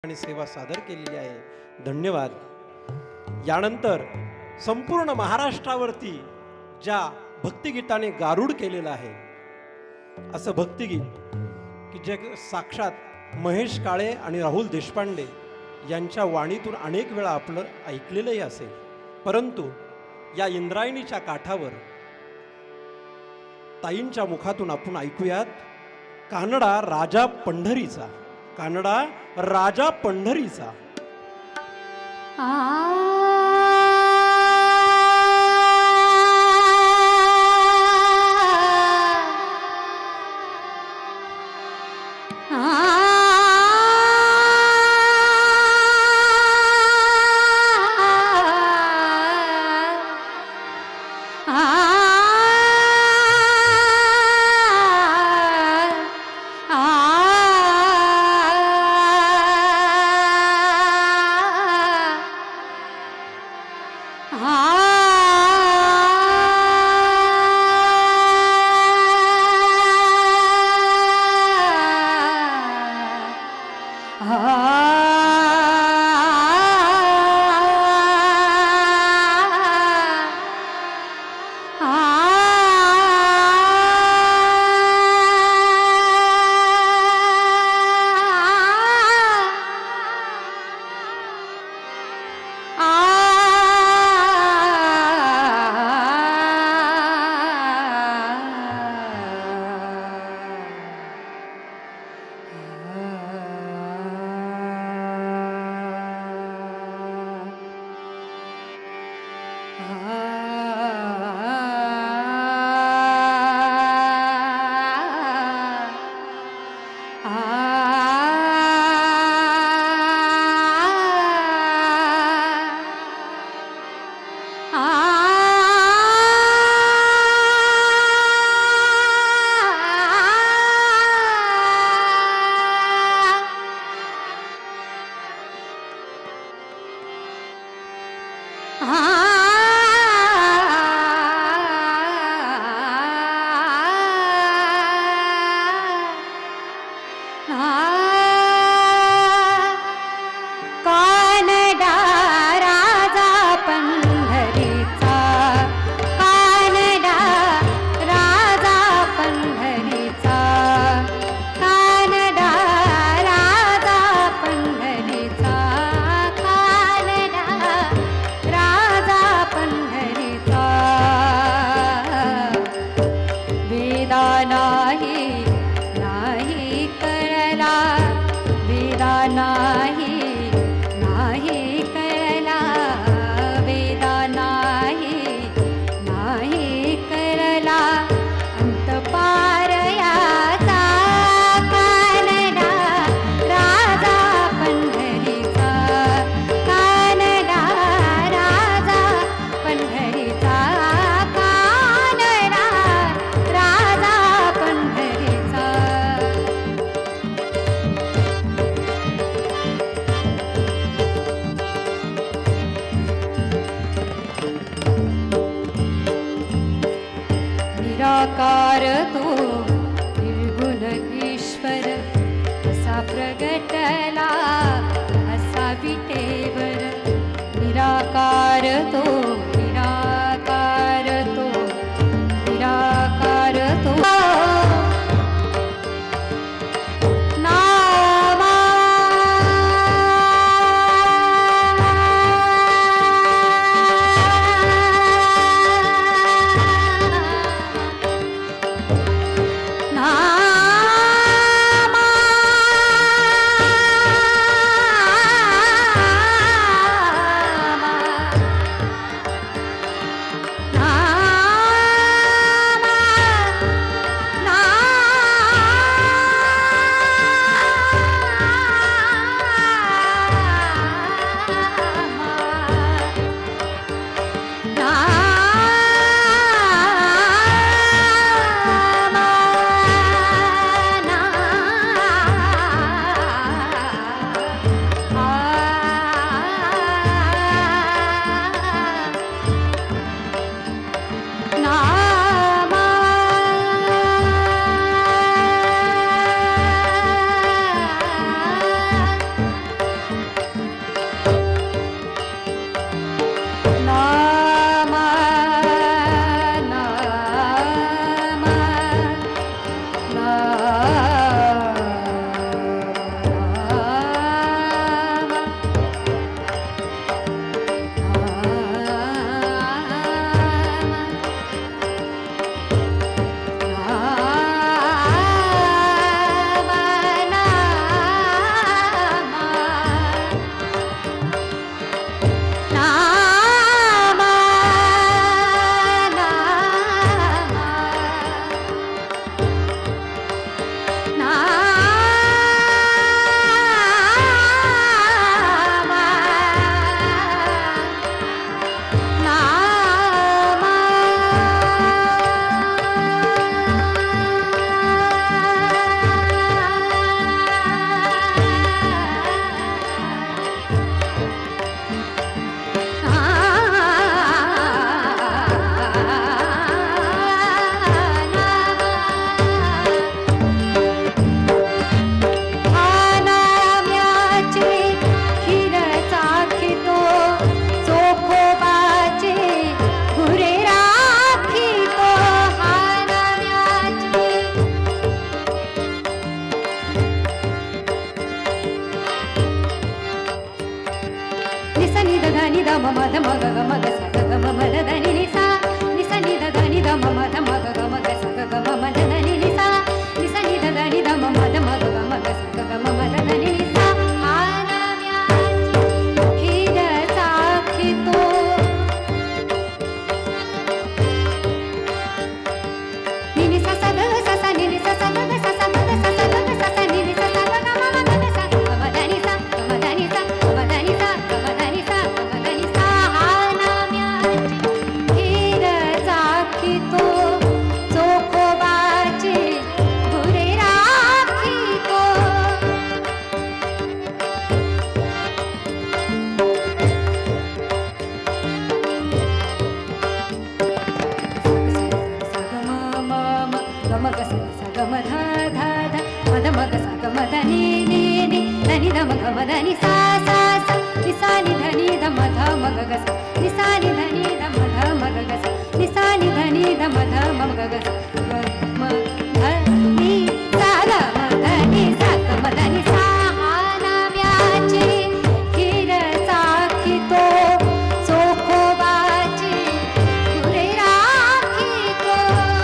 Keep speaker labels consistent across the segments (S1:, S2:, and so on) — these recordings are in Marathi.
S1: आणि सेवा सादर केलेली आहे। धन्यवाद। यानंतर संपूर्ण महाराष्ट्रावरती ज्या भक्तिगीताने गारुड केलेलं आहे असं भक्तिगीत की जे साक्षात महेश काळे आणि राहुल देशपांडे यांच्या वाणीतून अनेक वेळा आपलं ऐकलेलंही असेल, परंतु या इंद्रायणीच्या काठावर ताईंच्या मुखातून आपण ऐकूयात कानडा राजा पंढरीचा, कानडा राजा पंढरीचा।
S2: सा नि द ध नि द म म ध म ग ग म ग सा ग ग म म ध ध नि नि सा नि सा नि द ध नि द म म ध म ग ग म ग सा ग ग म म ध ध नि नि सा नि सा नि द ध नि द म म ध म ग ग म ग सा ग ग म म ध ध नि नि सा आनाव्याची हिर साखितो नि नि सा सा ग ग सा सा नि नि सा सा ग ग सा सा ग ग सा सा ग ग सा सा नि नि सा सा ग ग म म ग ग सा ग म ध नि सा ग म ध नि सा ग म ध नि सा ग म ध नि सा ग म ध नि सा आनाव्याची हिर साखितो चोखोबाची गुरे राखितो ग म म म ग म ग सा सा ग म ध ध ध म ध म ग सा ग म ध नि नि नि ध नि ध म ग म ध नि सा सा सा नि सा नि ध नि ध म ध म ग ग सा नि सा नि ध नि ध म ध म ग ग सा नि सा नि ध नि ध म ध म ग ग सा ग म ध नि सा ग म ध नि सा ग म ध नि सा आनाव्याची हिर साखितो चोखोबाची गुरे राखितो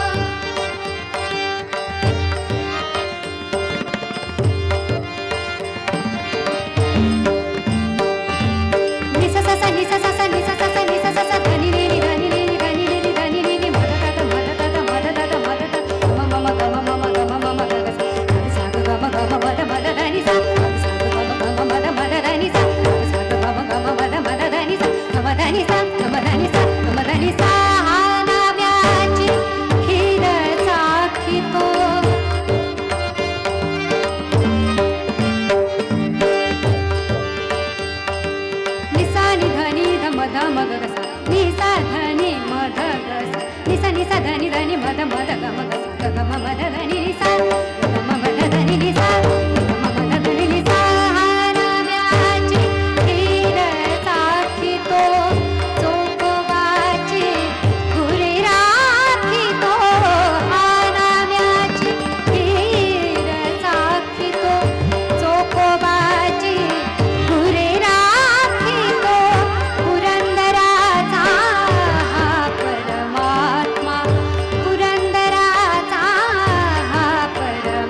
S2: नि सा सा सा नि सा सा सा नि सा सा सा नि सा सा सा ध नि नि नि ध नि नि नि ध नि नि नि ध नि नि नि म ध ध ध म ध ध ध म ध ध ध म ध ध म म म ग म म म ग म म म ग ग सा सा ग ग म ग म म ध म ध ध नि सा सा ग ग म ग म म ध म ध ध नि सा सा ग ग म ग म म ध म ध ध नि सा ग म ध नि सा ग म ध नि सा ग म ध नि सा आनाव्याची हिर साखितो नि सा नि ध नि ध म ध म ग ग सा नि सा ध नि म ध ग सा नि सा ध नि ध नि म ध म ध ग म ग सा ग ग म म ध ध नि नि सा ग ग म म ध ध नि नि सा ग ग म म ध ध नि नि सा आनाव्याची हिर साखितो चोखोबाची गुरे राखितो आनाव्याची हिर साखितो चोखोबाची गुरे राखितो पुरंदराचा हा परमात्मा पुरंदराचा हा परमात्मा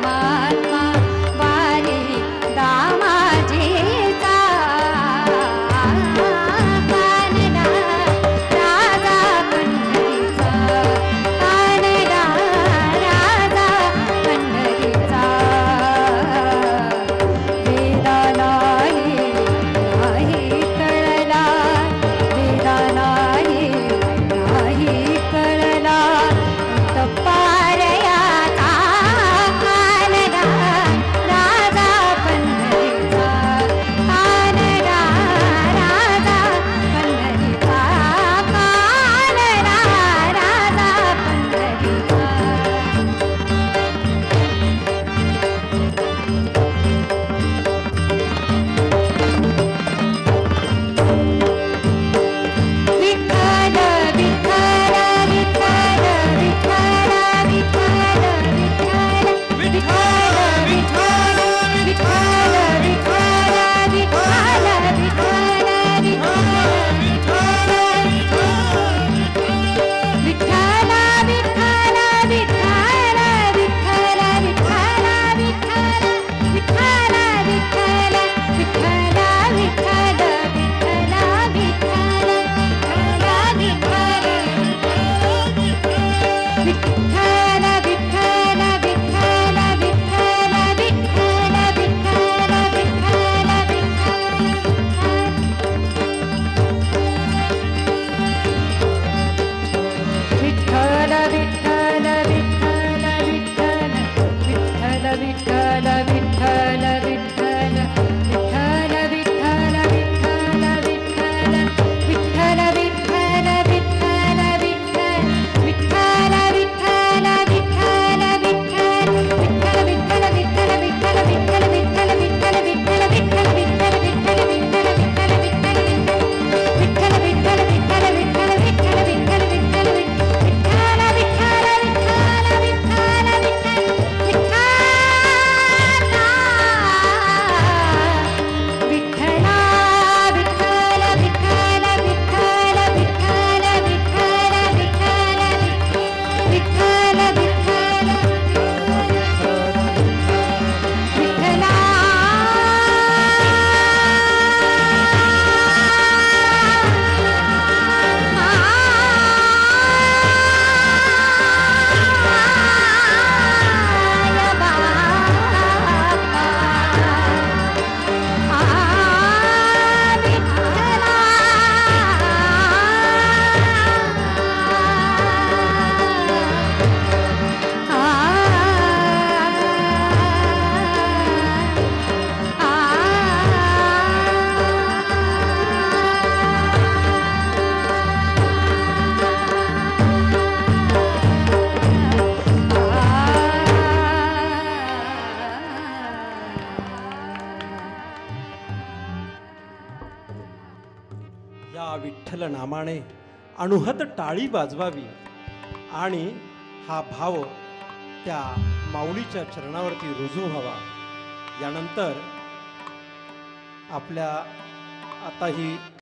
S1: विठ्ठल नामाने अणुहत टाळी वाजवावी आणि हा भाव त्या माऊलीच्या चरणावरती रुजू व्हावा. यानंतर आपल्या आता ही